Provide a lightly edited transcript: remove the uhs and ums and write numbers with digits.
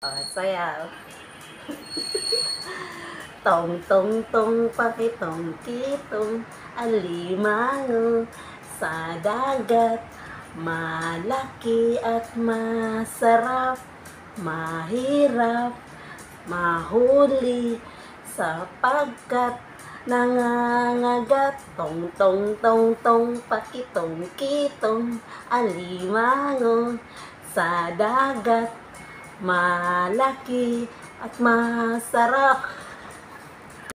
Oh, sayaw. Tong tong tong pakitong kitong alimango sa dagat. Malaki at masarap, mahirap mahuli sapagkat nangangagat. Tong tong tong tong pakitong kitong alimango sa dagat. Malaki at masarap.